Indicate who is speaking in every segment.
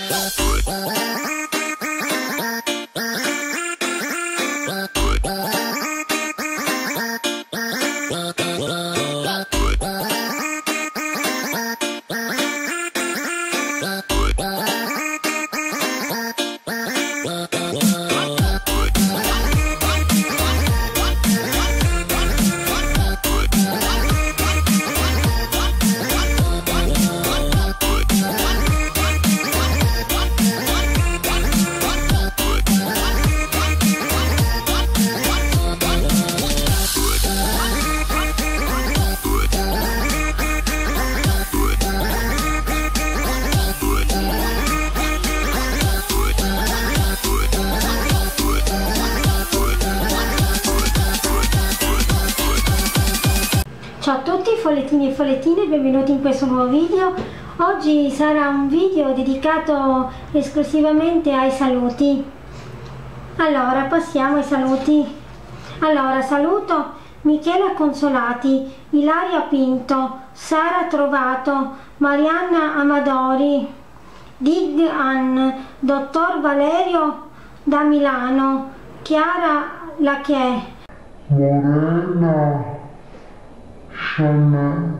Speaker 1: Ciao a tutti follettini e follettine, benvenuti in questo nuovo video. Oggi sarà un video dedicato esclusivamente ai saluti. Allora, passiamo ai saluti. Allora, saluto Michela Consolati, Ilaria Pinto, Sara Trovato, Marianna Amadori, Dig Ann, Dottor Valerio da Milano, Chiara Lachè,
Speaker 2: Morena Channel,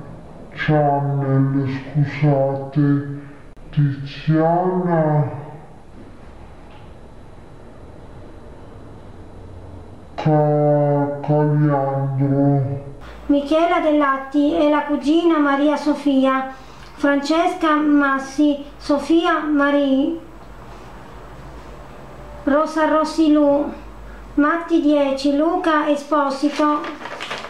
Speaker 2: scusate, Tiziana Caliandro,
Speaker 1: Michela Dell'Atti e la cugina Maria Sofia, Francesca Massi, Sofia Marie, Rosa Rossilù, Matti 10, Luca Esposito,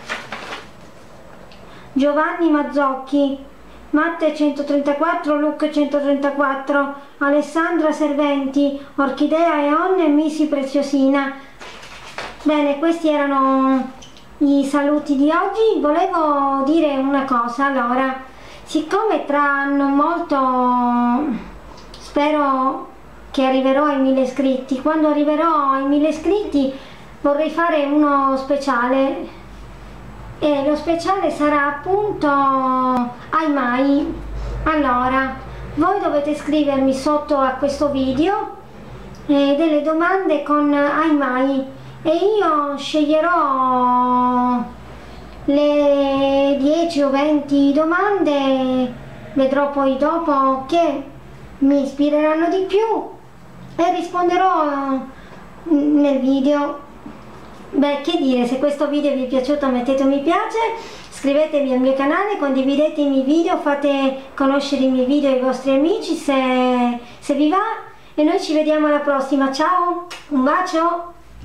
Speaker 1: Giovanni Mazzocchi, Matte 134, Luca 134, Alessandra Serventi, Orchidea Eon e Misi Preziosina. Bene, questi erano i saluti di oggi. Volevo dire una cosa. Allora, siccome tra non molto spero che arriverò ai 1000 iscritti, quando arriverò ai 1000 iscritti vorrei fare uno speciale. E lo speciale sarà appunto ai mai. Allora, voi dovete scrivermi sotto a questo video delle domande con ai mai e io sceglierò le 10 o 20 domande, vedrò poi dopo che mi ispireranno di più e risponderò nel video. Beh, che dire, se questo video vi è piaciuto mettete un mi piace, iscrivetevi al mio canale, condividete i miei video, fate conoscere i miei video ai vostri amici se vi va e noi ci vediamo alla prossima. Ciao, un bacio!